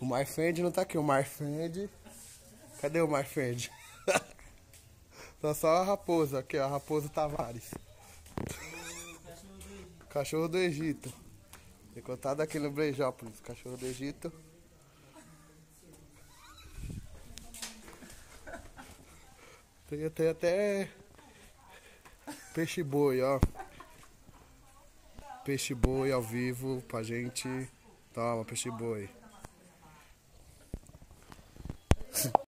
O Marfend não tá aqui, o Marfend. Cadê o Marfend? Tá só a raposa, aqui ó, a Raposa Tavares. Cachorro do Egito. Encontrado aqui no Brejópolis, cachorro do Egito. Tem até peixe-boi, ó. Peixe-boi ao vivo pra gente. Toma, peixe-boi.